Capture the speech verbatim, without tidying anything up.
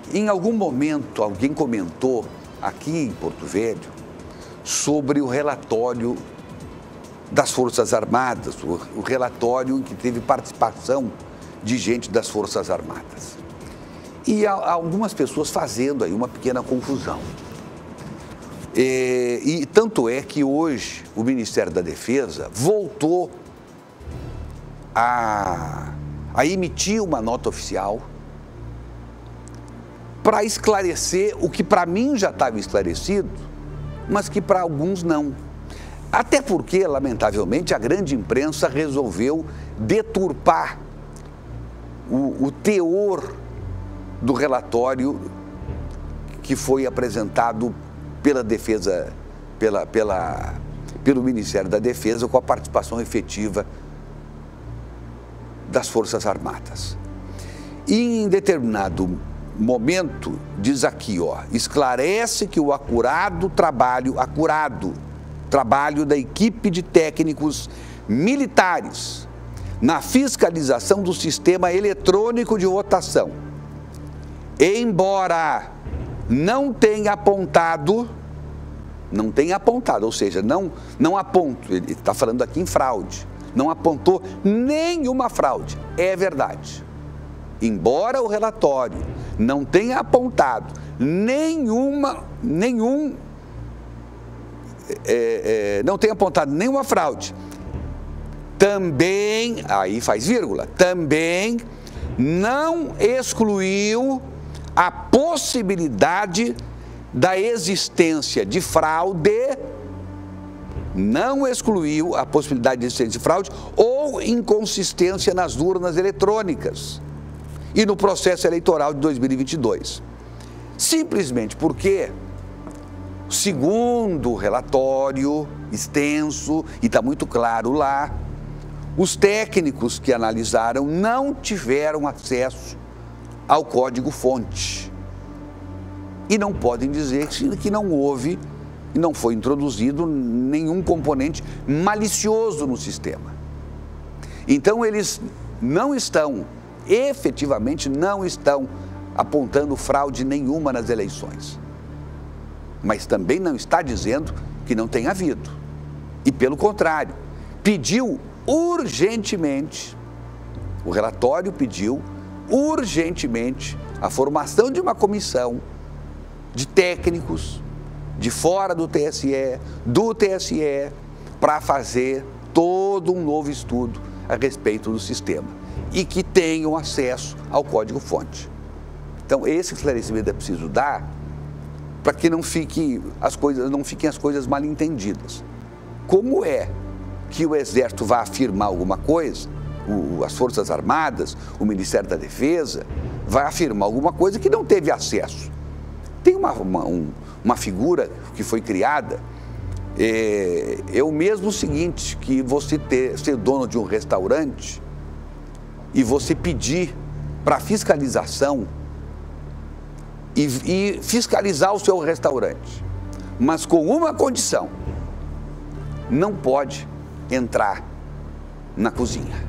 Em algum momento, alguém comentou aqui em Porto Velho sobre o relatório das Forças Armadas, o relatório em que teve participação de gente das Forças Armadas. E há algumas pessoas fazendo aí uma pequena confusão. E, e tanto é que hoje o Ministério da Defesa voltou a, a emitir uma nota oficial para esclarecer o que para mim já estava esclarecido, mas que para alguns não. Até porque, lamentavelmente, a grande imprensa resolveu deturpar o, o teor do relatório que foi apresentado pela defesa, pela, pela, pelo Ministério da Defesa, com a participação efetiva das Forças Armadas. E em determinado momento, diz aqui, ó, esclarece que o acurado trabalho, acurado trabalho da equipe de técnicos militares na fiscalização do sistema eletrônico de votação, embora não tenha apontado, não tenha apontado, ou seja, não, não aponto, ele está falando aqui em fraude, não apontou nenhuma fraude, é verdade. Embora o relatório não tenha apontado nenhuma, nenhum, é, é, não tenha apontado nenhuma fraude, também, aí faz vírgula, também não excluiu a possibilidade da existência de fraude, não excluiu a possibilidade de existência de fraude ou inconsistência nas urnas eletrônicas e no processo eleitoral de dois mil e vinte e dois. Simplesmente porque, segundo o relatório extenso, e está muito claro lá, os técnicos que analisaram não tiveram acesso ao código-fonte. E não podem dizer que não houve, e não foi introduzido nenhum componente malicioso no sistema. Então, eles não estão, efetivamente não estão apontando fraude nenhuma nas eleições. Mas também não está dizendo que não tenha havido. E, pelo contrário, pediu urgentemente, o relatório pediu urgentemente a formação de uma comissão de técnicos de fora do T S E, do T S E, para fazer todo um novo estudo a respeito do sistema e que tenham acesso ao código-fonte. Então, esse esclarecimento é preciso dar para que não, fique as coisas, não fiquem as coisas mal entendidas. Como é que o Exército vai afirmar alguma coisa, o, as Forças Armadas, o Ministério da Defesa, vai afirmar alguma coisa que não teve acesso? Tem uma, uma, um, uma figura que foi criada, é, é o mesmo seguinte, que você ter, ser dono de um restaurante e você pedir para fiscalização e, e fiscalizar o seu restaurante, mas com uma condição: não pode entrar na cozinha.